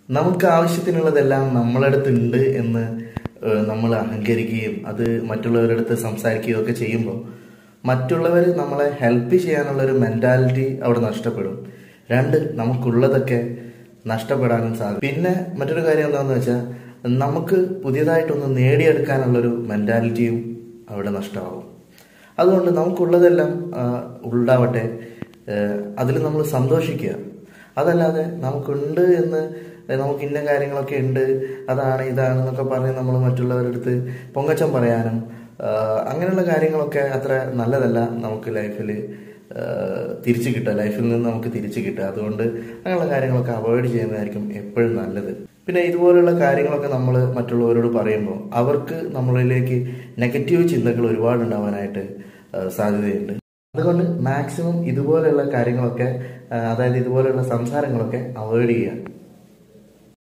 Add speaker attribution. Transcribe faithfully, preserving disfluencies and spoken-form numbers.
Speaker 1: നമുക്ക് ആവശ്യത്തിനുള്ളതെല്ലാം നമ്മളടുത്തുണ്ട് എന്ന് നമ്മൾ അഹങ്കരിക്കുകയും അത് മറ്റുള്ളവരുടെ അടുത്ത് സംസാരിക്കുകയും ഒക്കെ ചെയ്യുമ്പോൾ മറ്റുള്ളവർ നമ്മളെ ഹെൽപ്പ് ചെയ്യാനുള്ളൊരു മെൻറ്റാലിറ്റി അവിടെ നഷ്ടപ്പെടും. രണ്ട്, നമുക്കുള്ളതൊക്കെ നഷ്ടപ്പെടാനും സാധിക്കും. പിന്നെ മറ്റൊരു കാര്യം എന്താണെന്ന് വെച്ചാൽ നമുക്ക് പുതിയതായിട്ടൊന്ന് നേടിയെടുക്കാനുള്ളൊരു മെൻറ്റാലിറ്റിയും അവിടെ നഷ്ടമാകും. അതുകൊണ്ട് നമുക്കുള്ളതെല്ലാം ഉണ്ടാവട്ടെ, അതിൽ നമ്മൾ സന്തോഷിക്കുക. അതല്ലാതെ നമുക്കുണ്ട് എന്ന് നമുക്ക് ഇന്ന കാര്യങ്ങളൊക്കെ ഉണ്ട്, അതാണ് ഇതാണ് എന്നൊക്കെ പറഞ്ഞ് നമ്മൾ മറ്റുള്ളവരുടെ അടുത്ത് പൊങ്ങച്ചം പറയാനും അങ്ങനെയുള്ള കാര്യങ്ങളൊക്കെ അത്ര നല്ലതല്ല. നമുക്ക് ലൈഫിൽ തിരിച്ചു കിട്ടുക, ലൈഫിൽ നിന്ന് നമുക്ക് തിരിച്ചു കിട്ടുക. അതുകൊണ്ട് അങ്ങനെയുള്ള കാര്യങ്ങളൊക്കെ അവോയ്ഡ് ചെയ്യുന്നതായിരിക്കും എപ്പോഴും നല്ലത്. പിന്നെ ഇതുപോലുള്ള കാര്യങ്ങളൊക്കെ നമ്മൾ മറ്റുള്ളവരോട് പറയുമ്പോൾ അവർക്ക് നമ്മളിലേക്ക് നെഗറ്റീവ് ചിന്തകൾ ഒരുപാട് ഉണ്ടാവാനായിട്ട് സാധ്യതയുണ്ട്. അതുകൊണ്ട് മാക്സിമം ഇതുപോലെയുള്ള കാര്യങ്ങളൊക്കെ, അതായത് ഇതുപോലെയുള്ള സംസാരങ്ങളൊക്കെ അവോയ്ഡ് ചെയ്യുക.